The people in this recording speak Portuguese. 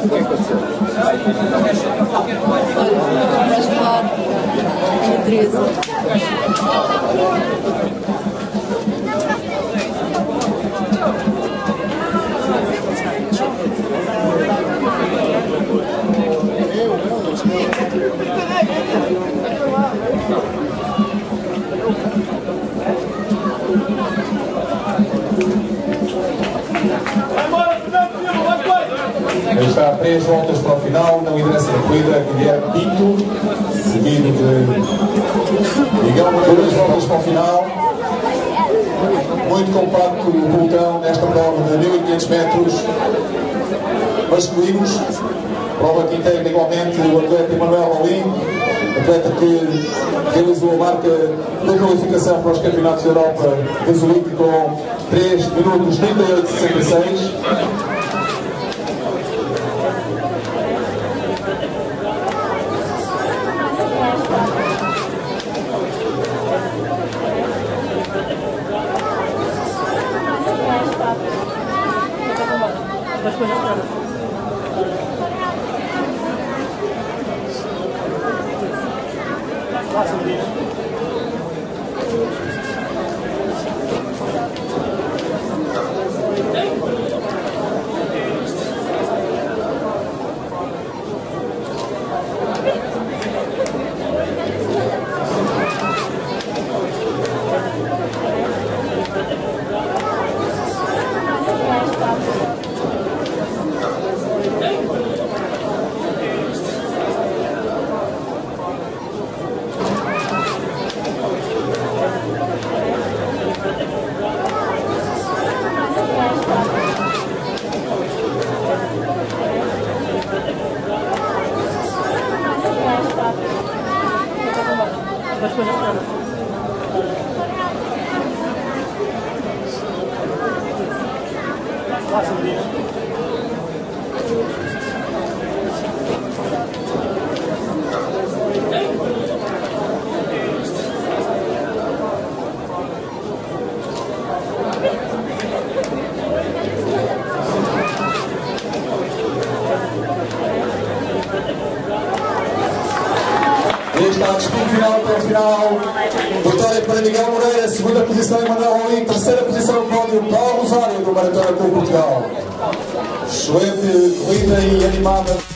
Vais falar, Ana Teresa. Está a 3 voltas para o final, na liderança da corrida, Guilherme Pinto, seguido de Miguel Moreira. 2 voltas para o final, muito compacto o pelotão nesta prova de 1500 metros masculinos. Prova que integra igualmente o atleta Emanuel Olim, atleta que realizou a marca da qualificação para os campeonatos da Europa gasolínico com 3 minutos 38,66. Está a disputa final até o final. Vitória para Miguel Moreira, segunda posição Emanuel Olim, terceira posição pódio Paulo Rosário do Maratona Clube Portugal. Excelente corrida e animada.